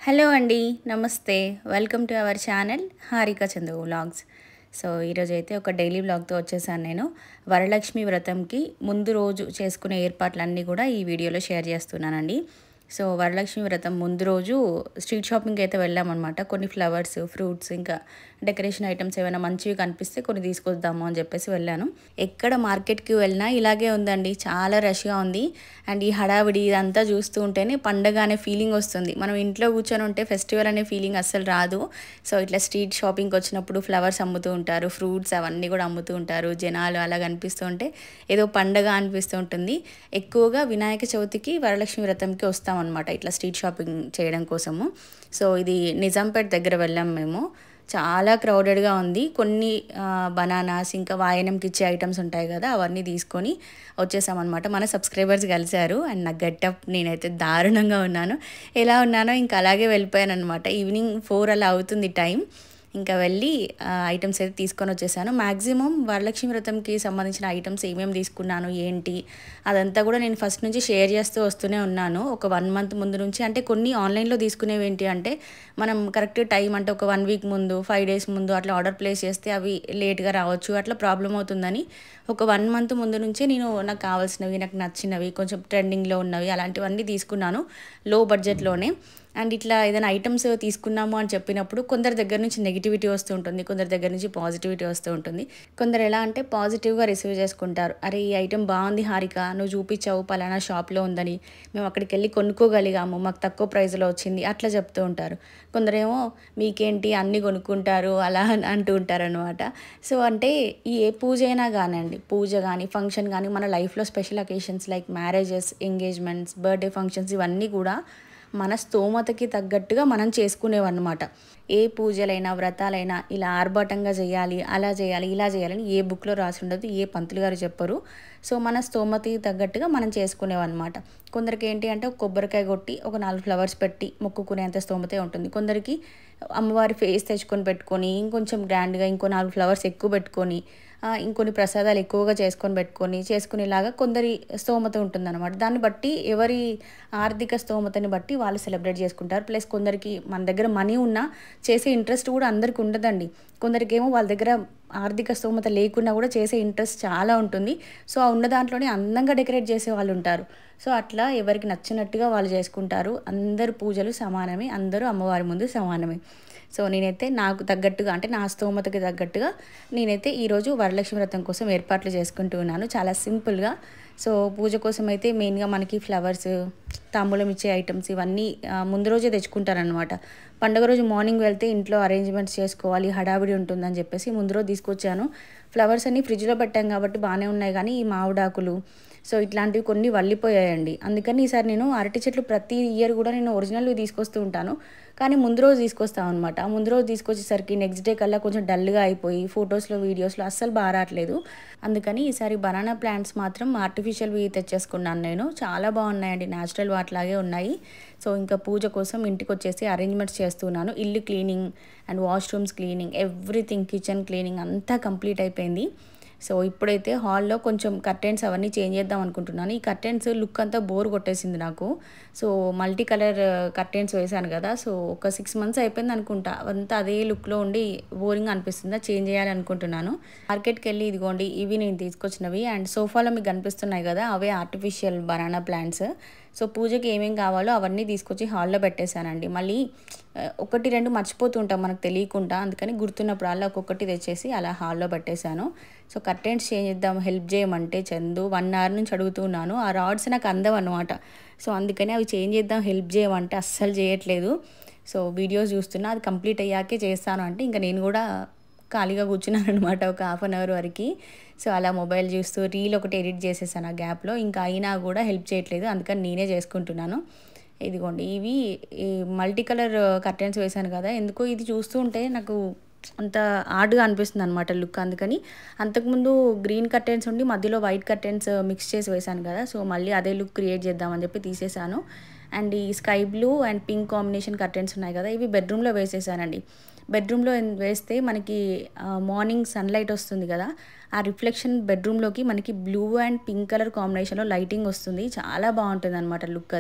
Hello అండి, నమస్తే. Welcome to our channel Harika Chandu vlogs. So ఈరోజు అయితే ఒక డైలీ వ్లాగ్తో వచ్చేసాను నేను. వరలక్ష్మి వ్రతంకి ముందు రోజు చేసుకునే ఏర్పాట్లన్నీ కూడా ఈ వీడియోలో షేర్ చేస్తున్నానండి. సో వరలక్ష్మి వ్రతం ముందు రోజు స్ట్రీట్ షాపింగ్కి అయితే వెళ్ళామన్నమాట. కొన్ని ఫ్లవర్స్, ఫ్రూట్స్, ఇంకా డెకరేషన్ ఐటమ్స్ ఏమైనా మంచివి కనిపిస్తే కొన్ని తీసుకొద్దాము అని చెప్పేసి వెళ్ళాను. ఎక్కడ మార్కెట్కి వెళ్ళినా ఇలాగే ఉందండి, చాలా రష్గా ఉంది. అండ్ ఈ హడావిడి ఇదంతా చూస్తూ ఉంటేనే పండగ అనే ఫీలింగ్ వస్తుంది. మనం ఇంట్లో కూర్చొని ఉంటే ఫెస్టివల్ అనే ఫీలింగ్ అస్సలు రాదు. సో ఇట్లా స్ట్రీట్ షాపింగ్కి వచ్చినప్పుడు ఫ్లవర్స్ అమ్ముతూ ఉంటారు, ఫ్రూట్స్ అవన్నీ కూడా అమ్ముతూ ఉంటారు. జనాలు అలా కనిపిస్తూ ఉంటే ఏదో పండగ అనిపిస్తూ ఉంటుంది. ఎక్కువగా వినాయక చవితికి, వరలక్ష్మి వ్రతంకి వస్తామన్నమాట ఇట్లా స్ట్రీట్ షాపింగ్ చేయడం కోసము. సో ఇది నిజాంపేట్ దగ్గర వెళ్ళాం మేము. చాలా క్రౌడెడ్గా ఉంది. కొన్ని బనానాస్, ఇంకా వాయనంకి ఇచ్చే ఐటమ్స్ ఉంటాయి కదా, అవన్నీ తీసుకొని వచ్చేసామన్నమాట. మన సబ్స్క్రైబర్స్ కలిశారు అండ్ నా గెటప్ నేనైతే దారుణంగా ఉన్నాను. ఎలా ఉన్నానో ఇంకా అలాగే వెళ్ళిపోయాను అనమాట. ఈవినింగ్ 4 అలా అవుతుంది టైం. ఇంకా వెళ్ళి ఐటమ్స్ అయితే తీసుకొని వచ్చేసాను. మ్యాక్సిమం వరలక్ష్మి వ్రతంకి సంబంధించిన ఐటమ్స్ ఏమేమి తీసుకున్నాను ఏంటి అదంతా కూడా నేను ఫస్ట్ నుంచి షేర్ చేస్తూ వస్తూనే ఉన్నాను. ఒక 1 మంత్ ముందు నుంచి. అంటే కొన్ని ఆన్లైన్లో తీసుకునేవి ఏంటి అంటే మనం కరెక్ట్ టైం అంటే ఒక 1 వీక్ ముందు, 5 డేస్ ముందు అట్లా ఆర్డర్ ప్లేస్ చేస్తే అవి లేట్గా రావచ్చు, అట్లా ప్రాబ్లం అవుతుందని ఒక 1 మంత్ ముందు నుంచే నేను నాకు కావాల్సినవి, నాకు నచ్చినవి, కొంచెం ట్రెండింగ్లో ఉన్నవి అలాంటివన్నీ తీసుకున్నాను లో బడ్జెట్లోనే. అండ్ ఇట్లా ఏదైనా ఐటమ్స్ తీసుకున్నాము అని చెప్పినప్పుడు కొందరి దగ్గర నుంచి నెగిటివిటీ వస్తూ ఉంటుంది, కొందరి దగ్గర నుంచి పాజిటివిటీ వస్తూ ఉంటుంది. కొందరు ఎలా అంటే పాజిటివ్గా రిసీవ్ చేసుకుంటారు. అరే ఈ ఐటమ్ బాగుంది హారిక, నువ్వు చూపించావు పలానా షాప్లో ఉందని, మేము అక్కడికి వెళ్ళి కొనుక్కోగలిగాము, మాకు తక్కువ ప్రైస్లో వచ్చింది, అట్లా చెప్తూ ఉంటారు. కొందరేమో మీకేంటి అన్నీ కొనుక్కుంటారు అలా అంటూ ఉంటారు అనమాట. సో అంటే ఏ పూజ అయినా కానివ్వండి, పూజ కానీ ఫంక్షన్ కానీ, మన లైఫ్లో special occasions like marriages, engagements, birthday functions ఇవన్నీ కూడా మన స్తోమతకి తగ్గట్టుగా మనం చేసుకునేవన్నమాట. ఏ పూజలైనా వ్రతాలైనా ఇలా ఆర్భాటంగా చేయాలి, అలా చేయాలి, ఇలా చేయాలని ఏ బుక్లో రాసి ఉండదు, ఏ పంతులు గారు చెప్పరు. సో మన స్తోమతకి తగ్గట్టుగా మనం చేసుకునేవన్నమాట. కొందరికి ఏంటి అంటే ఒక కొబ్బరికాయ కొట్టి ఒక 4 ఫ్లవర్స్ పెట్టి మొక్కుకునేంత స్తోమతే ఉంటుంది. కొందరికి అమ్మవారి ఫేస్ తెచ్చుకొని పెట్టుకొని ఇంకొంచెం గ్రాండ్గా ఇంకో 4 ఫ్లవర్స్ ఎక్కువ పెట్టుకొని ఇంకొన్ని ప్రసాదాలు ఎక్కువగా చేసుకొని పెట్టుకొని చేసుకునేలాగా కొందరి స్తోమత ఉంటుందన్నమాట. దాన్ని బట్టి ఎవరి ఆర్థిక స్తోమతని బట్టి వాళ్ళు సెలబ్రేట్ చేసుకుంటారు. ప్లస్ కొందరికి మన దగ్గర మనీ ఉన్నా చేసే ఇంట్రెస్ట్ కూడా అందరికి ఉండదండి. కొందరికేమో వాళ్ళ దగ్గర ఆర్థిక స్తోమత లేకున్నా కూడా చేసే ఇంట్రెస్ట్ చాలా ఉంటుంది. సో ఆ ఉన్న దాంట్లోనే అందంగా డెకరేట్ చేసే వాళ్ళు ఉంటారు. సో అట్లా ఎవరికి నచ్చినట్టుగా వాళ్ళు చేసుకుంటారు. అందరు పూజలు సమానమే, అందరూ అమ్మవారి ముందు సమానమే. సో నేనైతే నాకు తగ్గట్టుగా అంటే నా స్తోమతకి తగ్గట్టుగా నేనైతే ఈరోజు వరలక్ష్మి వ్రతం కోసం ఏర్పాట్లు చేసుకుంటూ ఉన్నాను చాలా సింపుల్గా. సో పూజ కోసం అయితే మెయిన్గా మనకి ఫ్లవర్స్, తాంబూలం ఇచ్చే ఐటమ్స్ ఇవన్నీ ముందు రోజే తెచ్చుకుంటారనమాట. పండుగ రోజు మార్నింగ్ వెళ్తే ఇంట్లో అరేంజ్మెంట్స్ చేసుకోవాలి, హడావిడి ఉంటుందని చెప్పేసి ముందు రోజు తీసుకొచ్చాను. ఫ్లవర్స్ అన్నీ ఫ్రిడ్జ్లో పెట్టాం కాబట్టి బాగానే ఉన్నాయి, కానీ ఈ మామిడాకులు సో ఇట్లాంటివి కొన్ని వల్లిపోయాయండి. అందుకని ఈసారి నేను అరటి చెట్లు ప్రతి ఇయర్ కూడా నేను ఒరిజినల్వి తీసుకొస్తూ ఉంటాను, కానీ ముందు రోజు తీసుకొస్తాను అనమాట. ఆ ముందు రోజు తీసుకొచ్చేసరికి నెక్స్ట్ డే కల్లా కొంచెం డల్గా అయిపోయి ఫొటోస్లో, వీడియోస్లో అస్సలు బాగా రావట్లేదు. అందుకని ఈసారి బనానా ప్లాంట్స్ మాత్రం ఆర్టిఫిషియల్వి తెచ్చేసుకున్నాను నేను. చాలా బాగున్నాయండి, న్యాచురల్ వాటిలాగే ఉన్నాయి. సో ఇంకా పూజ కోసం ఇంటికి వచ్చేసి అరేంజ్మెంట్స్ చేస్తున్నాను. ఇల్లు cleaning and washrooms cleaning, everything, kitchen cleaning అంతా కంప్లీట్ అయిపోయింది. సో ఇప్పుడైతే హాల్లో కొంచెం కర్టెన్స్ అవన్నీ చేంజ్ చేద్దాం అనుకుంటున్నాను. ఈ కర్టెన్స్ లుక్ అంతా బోర్ కొట్టేసింది నాకు. సో మల్టీ కలర్ కర్టెన్స్ వేసాను కదా, సో ఒక 6 మంత్స్ అయిపోయింది అనుకుంటా, అంతా అదే లుక్లో ఉండి బోరింగ్ అనిపిస్తుందా, చేంజ్ చేయాలి అనుకుంటున్నాను. మార్కెట్కి వెళ్ళి ఇదిగోండి ఇవి నేను తీసుకొచ్చినవి. అండ్ సోఫాలో మీకు కనిపిస్తున్నాయి కదా, అవే ఆర్టిఫిషియల్ బనానా ప్లాంట్స్. సో పూజకి ఏమేమి కావాలో అవన్నీ తీసుకొచ్చి హాల్లో పెట్టేశానండి. మళ్ళీ 1, 2 మర్చిపోతుంటాం మనకు తెలియకుండా, అందుకని గుర్తున్నప్పుడు అలా ఒక్కొక్కటి తెచ్చేసి అలా హాల్లో పెట్టేశాను. సో కర్టెన్స్ చేంజ్ చేద్దాం హెల్ప్ చేయమంటే చందు 1 అవర్ నుంచి అడుగుతున్నాను. ఆ రాడ్స్ నాకు అందం అనమాట. సో అందుకని అవి చేంజ్ చేద్దాం హెల్ప్ చేయమంటే అస్సలు చేయట్లేదు. సో వీడియోస్ చూస్తున్నా, అది కంప్లీట్ అయ్యాకే చేస్తాను అంటే ఇంకా నేను కూడా ఖాళీగా కూర్చున్నాను అనమాట ఒక 1/2 అవర్ వరకు. సో అలా మొబైల్ చూస్తూ రీల్ ఒకటి ఎడిట్ చేసేసాను ఆ గ్యాప్లో. ఇంకా అయినా కూడా హెల్ప్ చేయట్లేదు, అందుకని నేనే చేసుకుంటున్నాను. ఇదిగోండి ఇవి ఈ మల్టీ కలర్ కర్టెన్స్ వేసాను కదా, ఎందుకో ఇది చూస్తూ ఉంటే నాకు అంత ఆర్డ్గా అనిపిస్తుంది అనమాట లుక్. అందుకని అంతకుముందు గ్రీన్ కర్టెన్స్ ఉండి మధ్యలో వైట్ కర్టెన్స్ మిక్స్ చేసి వేసాను కదా, సో మళ్ళీ అదే లుక్ క్రియేట్ చేద్దామని చెప్పి తీసేసాను. అండ్ ఈ sky blue and pink combination curtains ఉన్నాయి కదా, ఇవి బెడ్రూమ్లో వేసేసానండి. బెడ్రూమ్లో వేస్తే మనకి మార్నింగ్ సన్లైట్ వస్తుంది కదా, ఆ రిఫ్లెక్షన్ బెడ్రూమ్లోకి మనకి బ్లూ అండ్ పింక్ కలర్ కాంబినేషన్లో లైటింగ్ వస్తుంది, చాలా బాగుంటుంది అనమాట లుక్ అది.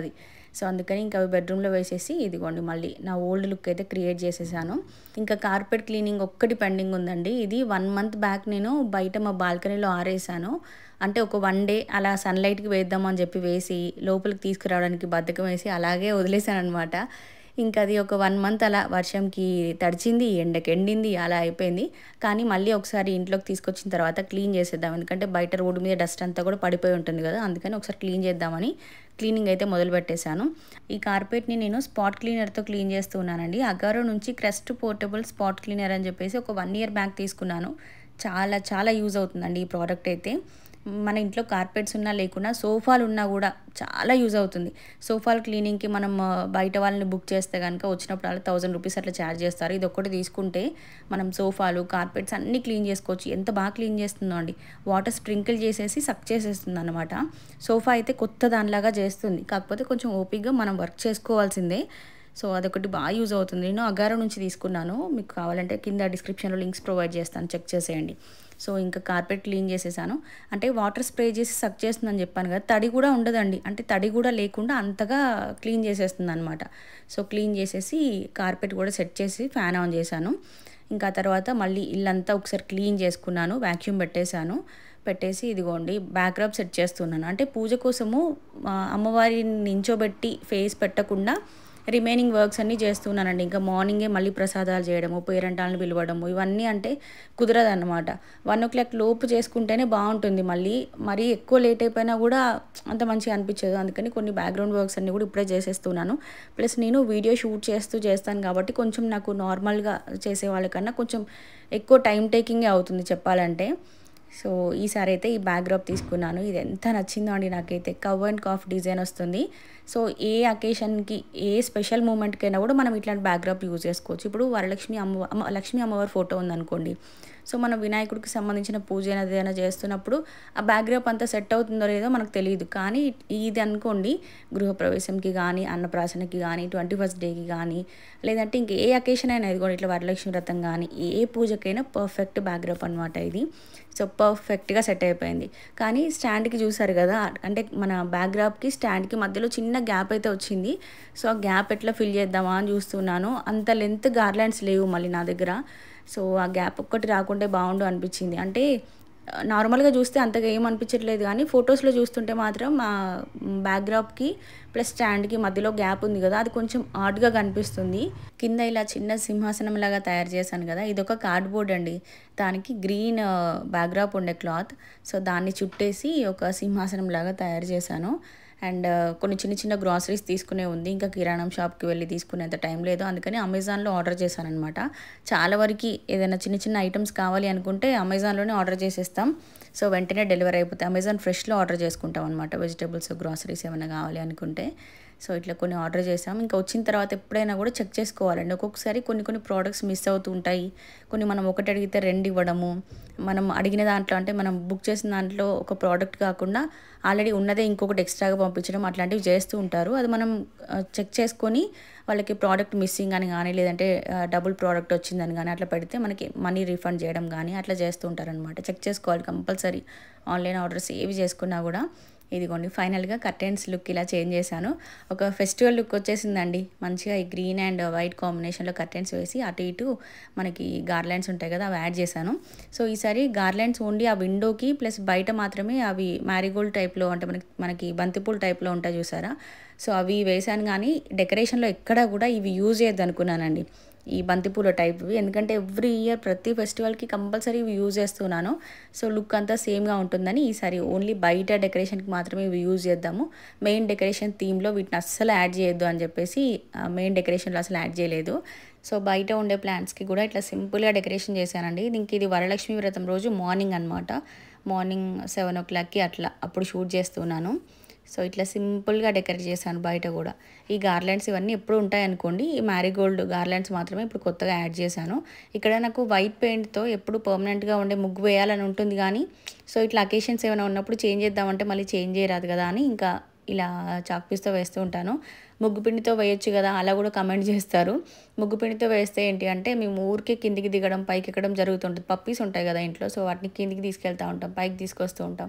సో అందుకని ఇంకా అవి బెడ్రూమ్లో వేసేసి ఇదిగోండి మళ్ళీ నా ఓల్డ్ లుక్ అయితే క్రియేట్ చేసేసాను. ఇంకా కార్పెట్ క్లీనింగ్ ఒక్కటి పెండింగ్ ఉందండి. ఇది 1 మంత్ బ్యాక్ నేను బయట మా బాల్కనీలో ఆరేసాను. అంటే ఒక 1 డే అలా సన్‌లైట్‌కి వేద్దామని చెప్పి వేసి, లోపలికి తీసుకురావడానికి బద్ధకం వేసి అలాగే వదిలేసాననమాట. ఇంకా అది ఒక 1 మంత్ అలా వర్షంకి తడిచింది, ఎండకి ఎండింది అలా అయిపోయింది. కానీ మళ్ళీ ఒకసారి ఇంట్లోకి తీసుకొచ్చిన తర్వాత క్లీన్ చేసేద్దాం. ఎందుకంటే బయట రోడ్డు మీద డస్ట్ అంతా కూడా పడిపోయి ఉంటుంది కదా! అందుకని ఒకసారి క్లీన్ చేద్దామని క్లీనింగ్ అయితే మొదలుపెట్టేశాను. ఈ కార్పెట్‌ని నేను స్పాట్ క్లీనర్‌తో క్లీన్ చేస్తూ ఉన్నానండి. అగారో నుంచి క్రెస్ట్ పోర్టబుల్ స్పాట్ క్లీనర్ అని చెప్పేసి ఒక 1 ఇయర్ బ్యాక్ తీసుకున్నాను. చాలా చాలా యూజ్ అవుతుందండి ఈ ప్రోడక్ట్ అయితే. మన ఇంట్లో కార్పెట్స్ ఉన్నా లేకున్నా సోఫాలు ఉన్నా కూడా చాలా యూజ్ అవుతుంది. సోఫాల క్లీనింగ్‌కి మనం బయట వాళ్ళని బుక్ చేస్తే గనుక వచ్చినప్పుడు అలా ₹1000 అట్లా ఛార్జ్ చేస్తారు. ఇదొక్కటి తీసుకుంటే మనం సోఫాలు, కార్పెట్స్ అన్నీ క్లీన్ చేసుకోవచ్చు. ఎంత బాగా క్లీన్ చేస్తుందో అండి. వాటర్ స్ప్రింకిల్ చేసేసి సక్ చేసేస్తుందనమాట. సోఫా అయితే కొత్త దానిలాగా చేస్తుంది. కాకపోతే కొంచెం ఓపికగా మనం వర్క్ చేసుకోవాల్సిందే. సో అదొకటి బాగా యూజ్ అవుతుంది. నేను అగారో నుంచి తీసుకున్నాను. మీకు కావాలంటే కింద డిస్క్రిప్షన్‌లో లింక్స్ ప్రొవైడ్ చేస్తాను, చెక్ చేసేయండి. సో ఇంకా కార్పెట్ క్లీన్ చేసేసాను. అంటే వాటర్ స్ప్రే చేసి సక్ చేస్తుందని చెప్పాను కదా! తడి కూడా ఉండదండి. అంటే తడి కూడా లేకుండా అంతగా క్లీన్ చేసేస్తుందనమాట. సో క్లీన్ చేసేసి కార్పెట్ కూడా సెట్ చేసి ఫ్యాన్ ఆన్ చేశాను. ఇంకా తర్వాత మళ్ళీ ఇల్లంతా ఒకసారి క్లీన్ చేసుకున్నాను. వాక్యూమ్ పెట్టేశాను. పెట్టేసి ఇదిగోండి బ్యాక్ రబ్ సెట్ చేస్తున్నాను. అంటే పూజ కోసము అమ్మవారిని నించోబెట్టి ఫేస్ పెట్టకుండా రిమైనింగ్ వర్క్స్ అన్నీ చేస్తున్నానండి. ఇంకా మార్నింగే మళ్ళీ ప్రసాదాలు చేయడము, పేరంటాలను పిలవడము ఇవన్నీ అంటే కుదరదనమాట. 1:00 లోపు చేసుకుంటేనే బాగుంటుంది. మరీ ఎక్కువ లేట్ అయిపోయినా కూడా అంత మంచిగా అనిపించదు. అందుకని కొన్ని బ్యాక్‌గ్రౌండ్ వర్క్స్ అన్నీ కూడా ఇప్పుడే చేసేస్తున్నాను. ప్లస్ నేను వీడియో షూట్ చేస్తాను కాబట్టి కొంచెం నాకు నార్మల్‌గా చేసే వాళ్ళకన్నా కొంచెం ఎక్కువ టైం టేకింగే అవుతుంది చెప్పాలంటే. సో ఈసారి అయితే ఈ బ్యాక్ డ్రాప్ తీసుకున్నాను. ఇది ఎంత నచ్చిందో అండి నాకైతే. కవ్ అండ్ కాఫ్ డిజైన్ వస్తుంది. సో ఏ అకేషన్‌కి, ఏ స్పెషల్ మూమెంట్‌కైనా కూడా మనం ఇట్లాంటి బ్యాక్ డ్రాప్ యూజ్ చేసుకోవచ్చు. ఇప్పుడు వరలక్ష్మి లక్ష్మీ అమ్మవారి ఫోటో ఉందనుకోండి. సో మనం వినాయకుడికి సంబంధించిన పూజ ఏదైనా చేస్తున్నప్పుడు ఆ బ్యాక్ డ్రాప్ అంతా సెట్ అవుతుందో లేదో మనకు తెలీదు. కానీ ఇది అనుకోండి, గృహప్రవేశంకి కానీ, అన్నప్రాసనకి కానీ, 21st డేకి కానీ, లేదంటే ఇంక ఏ అకేషన్ అయినా ఇదిగోండి ఇట్లా వరలక్ష్మి వ్రతం కానీ, ఏ పూజకైనా పర్ఫెక్ట్ బ్యాక్ డ్రాప్ అనమాట ఇది. సో పర్ఫెక్ట్‌గా సెట్ అయిపోయింది. కానీ స్టాండ్‌కి చూసారు కదా! అంటే మన బ్యాక్ డ్రాప్‌కి, స్టాండ్‌కి మధ్యలో చిన్న గ్యాప్ అయితే వచ్చింది. సో ఆ గ్యాప్ ఎట్లా ఫిల్ చేద్దామా అని చూస్తున్నాను. అంత లెంత్ గార్లాండ్స్ లేవు మళ్ళీ నా దగ్గర. సో ఆ గ్యాప్ ఒక్కటి రాకుంటే బాగుండు అనిపించింది. అంటే నార్మల్‌గా చూస్తే అంతగా ఏం అనిపించట్లేదు కానీ ఫొటోస్‌లో చూస్తుంటే మాత్రం బ్యాక్ డ్రాప్‌కి ప్లస్ స్టాండ్‌కి మధ్యలో గ్యాప్ ఉంది కదా! అది కొంచెం ఆడ్‌గా కనిపిస్తుంది. కింద ఇలా చిన్న సింహాసనంలాగా తయారు చేశాను కదా! ఇదొక కార్డ్‌బోర్డ్ అండి. దానికి గ్రీన్ బ్యాక్ డ్రాప్ ఉండే క్లాత్. సో దాన్ని చుట్టేసి ఒక సింహాసనంలాగా తయారు చేశాను. అండ్ కొన్ని చిన్న చిన్న గ్రాసరీస్ తీసుకునే ఉంది. ఇంకా కిరాణం షాప్‌కి వెళ్ళి తీసుకునేంత టైం లేదు. అందుకని అమెజాన్‌లో ఆర్డర్ చేశాననమాట. చాలా వరకి ఏదైనా చిన్న చిన్న ఐటెమ్స్ కావాలి అనుకుంటే అమెజాన్‌లోనే ఆర్డర్ చేసేస్తాం. సో వెంటనే డెలివరీ అయిపోతాయి. అమెజాన్ ఫ్రెష్‌లో ఆర్డర్ చేసుకుంటాం అనమాట. వెజిటబుల్స్, గ్రాసరీస్ ఏమైనా కావాలి అనుకుంటే. సో ఇట్లా కొన్ని ఆర్డర్ చేసాం. ఇంకా వచ్చిన తర్వాత ఎప్పుడైనా కూడా చెక్ చేసుకోవాలండి. ఒక్కొక్కసారి కొన్ని ప్రోడక్ట్స్ మిస్ అవుతూ ఉంటాయి. కొన్ని మనం ఒకటి అడిగితే 2 ఇవ్వడము. మనం అడిగిన దాంట్లో అంటే మనం బుక్ చేసిన దాంట్లో ఒక ప్రోడక్ట్ కాకుండా ఆల్రెడీ ఉన్నదే ఇంకొకటి ఎక్స్ట్రాగా పంపించడం అట్లాంటివి చేస్తూ ఉంటారు. అది మనం చెక్ చేసుకొని వాళ్ళకి ప్రోడక్ట్ మిస్సింగ్ అని కానీ, లేదంటే డబుల్ ప్రోడక్ట్ వచ్చిందని కానీ అట్లా పెడితే మనకి మనీ రీఫండ్ చేయడం కానీ అట్లా చేస్తూ ఉంటారనమాట. చెక్ చేసుకోవాలి కంపల్సరీ. ఆన్లైన్ ఆర్డర్స్ ఏవి చేసుకున్నా కూడా. ఇదిగోండి ఫైనల్‌గా కర్టెన్స్ లుక్ ఇలా చేంజ్ చేశాను. ఒక ఫెస్టివల్ లుక్ వచ్చేసిందండి. మంచిగా ఈ గ్రీన్ అండ్ వైట్ కాంబినేషన్‌లో కర్టెన్స్ వేసి అటు ఇటు మనకి గార్లాండ్స్ ఉంటాయి కదా! అవి యాడ్ చేశాను. సో ఈసారి గార్లాండ్స్ ఓన్లీ ఆ విండోకి ప్లస్ బయట మాత్రమే అవి మ్యారీగోల్డ్ టైప్‌లో అంటే మనకి బంతిపూల టైప్‌లో ఉంటాయి చూసారా? సో అవి వేశాను కానీ డెకరేషన్‌లో ఎక్కడా కూడా ఇవి యూజ్ చేయొద్దనుకున్నానండి. ఈ బంతిపూల టైప్‌వి. ఎందుకంటే ఎవ్రీ ఇయర్ ప్రతి ఫెస్టివల్‌కి కంపల్సరీ ఇవి యూజ్ చేస్తున్నాను. సో లుక్ అంతా సేమ్‌గా ఉంటుందని ఈసారి ఓన్లీ బయట డెకరేషన్‌కి మాత్రమే ఇవి యూజ్ చేద్దాము. మెయిన్ డెకరేషన్ థీమ్‌లో వీటిని అస్సలు యాడ్ చేయొద్దు అని చెప్పేసి మెయిన్ డెకరేషన్‌లో అసలు యాడ్ చేయలేదు. సో బయట ఉండే ప్లాంట్స్‌కి కూడా ఇట్లా సింపుల్‌గా డెకరేషన్ చేశానండి. ఇది వరలక్ష్మి వ్రతం రోజు మార్నింగ్ అనమాట. మార్నింగ్ 7:00కి అట్లా అప్పుడు షూట్ చేస్తున్నాను. సో ఇట్లా సింపుల్‌గా డెకరేట్ చేశాను బయట కూడా. ఈ గార్లాండ్స్ ఇవన్నీ ఎప్పుడు ఉంటాయనుకోండి. ఈ మ్యారీగోల్డ్ గార్లాండ్స్ మాత్రమే ఇప్పుడు కొత్తగా యాడ్ చేశాను. ఇక్కడ నాకు వైట్ పెయింట్‌తో ఎప్పుడు పర్మనెంట్‌గా ఉండే ముగ్గు వేయాలని ఉంటుంది కానీ, సో ఇట్లా అకేషన్స్ ఏమైనా ఉన్నప్పుడు చేంజ్ చేద్దామంటే మళ్ళీ చేంజ్ చేయరాదు కదా అని ఇంకా ఇలా చాక్ పీస్‌తో వేస్తూ ఉంటాను. ముగ్గు పిండితో వేయొచ్చు కదా అలా కూడా కమెంట్ చేస్తారు. ముగ్గు పిండితో వేస్తే ఏంటి అంటే మేము ఊరికే కిందికి దిగడం, పైకి ఎక్కడం జరుగుతుంటుంది. పప్పీస్ ఉంటాయి కదా ఇంట్లో. సో వాటిని కిందికి తీసుకెళ్తా ఉంటాం, పైకి తీసుకొస్తూ ఉంటాం.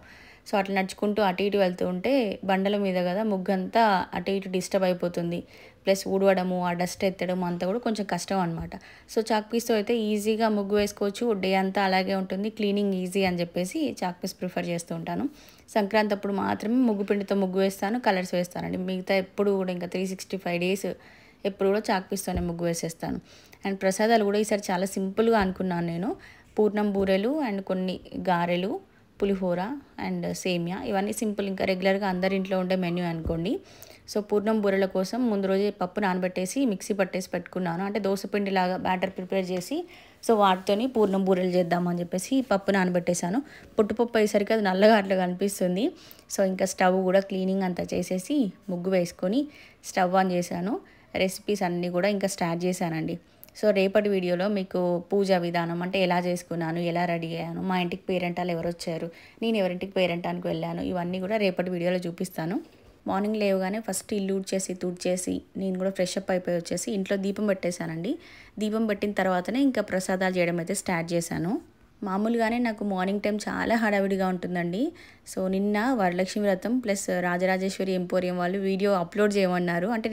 సో అట్లా నడుచుకుంటూ అటు ఇటు వెళ్తూ ఉంటే బండల మీద కదా ముగ్గంతా అటు ఇటు డిస్టర్బ్ అయిపోతుంది. ప్లస్ ఊడవడము, ఆ డస్ట్ ఎత్తడం అంతా కూడా కొంచెం కష్టం అనమాట. సో చాక్ పీస్తో అయితే ఈజీగా ముగ్గు వేసుకోవచ్చు. డే అంతా అలాగే ఉంటుంది. క్లీనింగ్ ఈజీ అని చెప్పేసి చాక్ పీస్ ప్రిఫర్ చేస్తూ ఉంటాను. సంక్రాంతి అప్పుడు మాత్రమే ముగ్గు పిండితో ముగ్గు వేస్తాను, కలర్స్ వేస్తానండి. మిగతా ఎప్పుడు కూడా ఇంకా 365 డేస్ ఎప్పుడు కూడా చాక్ పీస్తోనే ముగ్గు వేసేస్తాను. అండ్ ప్రసాదాలు కూడా ఈసారి చాలా సింపుల్గా అనుకున్నాను నేను. పూర్ణం బూరెలు అండ్ కొన్ని గారెలు, పులిహోర అండ్ సేమియా, ఇవన్నీ సింపుల్, ఇంకా రెగ్యులర్గా అందరి ఇంట్లో ఉండే మెన్యూ అనుకోండి. సో పూర్ణం బూరెల కోసం ముందు రోజే పప్పు నానబెట్టేసి మిక్సీ పట్టేసి పెట్టుకున్నాను. అంటే దోసపిండిలాగా బ్యాటర్ ప్రిపేర్ చేసి సో వాటితోని పూర్ణం బూరెలు చేద్దామని చెప్పేసి పప్పు నానబెట్టేశాను. పుట్టుపప్పు అయ్యేసరికి అది నల్లగా అట్లా కనిపిస్తుంది. సో ఇంకా స్టవ్ కూడా క్లీనింగ్ అంతా చేసేసి ముగ్గు వేసుకొని స్టవ్ ఆన్ చేశాను. రెసిపీస్ అన్నీ కూడా ఇంకా స్టార్ట్ చేశానండి. సో రేపటి వీడియోలో మీకు పూజా విధానం అంటే ఎలా చేసుకున్నాను, ఎలా రెడీ అయ్యాను, మా ఇంటికి పేరెంటాలు ఎవరు వచ్చారు, నేను ఎవరింటికి పేరెంటానికి వెళ్ళాను, ఇవన్నీ కూడా రేపటి వీడియోలో చూపిస్తాను. మార్నింగ్ లేవగానే ఫస్ట్ ఇల్లు ఊడ్చేసి తుడిచేసి నేను కూడా ఫ్రెష్ అప్ అయిపోయి వచ్చేసి ఇంట్లో దీపం పెట్టేశానండి. దీపం పెట్టిన తర్వాతనే ఇంకా ప్రసాదాలు చేయడం అయితే స్టార్ట్ చేశాను. మామూలుగానే నాకు మార్నింగ్ టైం చాలా హడావిడిగా ఉంటుందండి. సో నిన్న వరలక్ష్మి వ్రతం ప్లస్ రాజరాజేశ్వరి ఎంపోరియం వాళ్ళు వీడియో అప్లోడ్ చేయమన్నారు. అంటే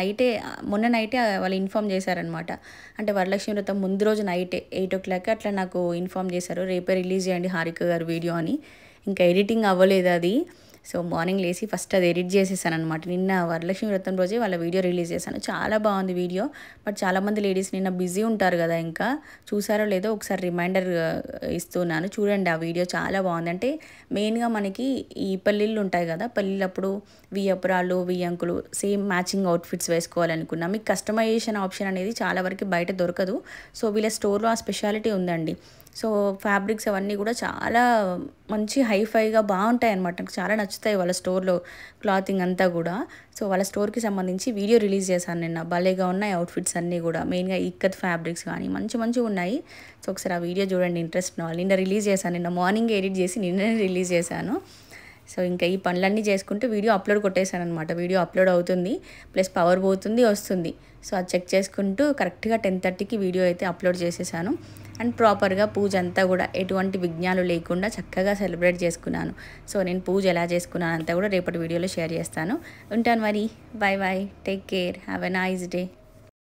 మొన్న నైటే వాళ్ళు ఇన్ఫామ్ చేశారనమాట. అంటే వరలక్ష్మి వ్రతం ముందు రోజు నైటే 8 o'clock అట్లా నాకు ఇన్ఫామ్ చేశారు, రేపే రిలీజ్ చేయండి హారిక గారు వీడియో అని. ఇంకా ఎడిటింగ్ అవ్వలేదు అది. సో మార్నింగ్ లేసి ఫస్ట్ అది ఎడిట్ చేసేసాను అనమాట. నిన్న వరలక్ష్మి వ్రతం రోజే వాళ్ళ వీడియో రిలీజ్ చేశాను. చాలా బాగుంది వీడియో. బట్ చాలామంది లేడీస్ నిన్న బిజీ ఉంటారు కదా, ఇంకా చూసారో లేదో ఒకసారి రిమైండర్ ఇస్తున్నాను, చూడండి. ఆ వీడియో చాలా బాగుంది. అంటే మెయిన్గా మనకి ఈ పెళ్ళిళ్ళు ఉంటాయి కదా, పెళ్ళిళ్ళప్పుడు వియ్యపురాళ్ళు వియ్యంకులు సేమ్ మ్యాచింగ్ అవుట్ఫిట్స్ వేసుకోవాలనుకున్నా మీకు కస్టమైజేషన్ ఆప్షన్ అనేది చాలా వరకు బయట దొరకదు. సో వీళ్ళ స్టోర్లో ఆ స్పెషాలిటీ ఉందండి. సో ఫ్యాబ్రిక్స్ అవన్నీ కూడా చాలా మంచి హైఫైగా బాగుంటాయి అన్నమాట. నాకు చాలా నచ్చుతాయి వాళ్ళ స్టోర్లో క్లాతింగ్ అంతా కూడా. సో వాళ్ళ స్టోర్కి సంబంధించి వీడియో రిలీజ్ చేశాను నిన్న. భలేగా ఉన్నాయి అవుట్ఫిట్స్ అన్నీ కూడా. మెయిన్గా ఇక్కత్ ఫ్యాబ్రిక్స్ కానీ మంచిగా ఉన్నాయి. సో ఒకసారి ఆ వీడియో చూడండి ఇంట్రెస్ట్ ఉన్న వాళ్ళు. నిన్న రిలీజ్ చేశాను, నిన్న మార్నింగ్ ఎడిట్ చేసి నిన్ననే రిలీజ్ చేశాను. సో ఇంకా ఈ పనులన్నీ చేసుకుంటూ వీడియో అప్లోడ్ కొట్టేశాను అనమాట. వీడియో అప్లోడ్ అవుతుంది, ప్లస్ పవర్ పోతుంది వస్తుంది. సో అది చెక్ చేసుకుంటూ కరెక్ట్గా 10:30కి వీడియో అయితే అప్లోడ్ చేసేసాను. అండ్ ప్రాపర్గా పూజ అంతా కూడా ఎటువంటి విఘ్నాలు లేకుండా చక్కగా సెలబ్రేట్ చేసుకున్నాను. సో నేను పూజ ఎలా చేసుకున్నాను అంతా కూడా రేపటి వీడియోలో షేర్ చేస్తాను. ఉంటాను మరి, bye bye, take care, have a nice day.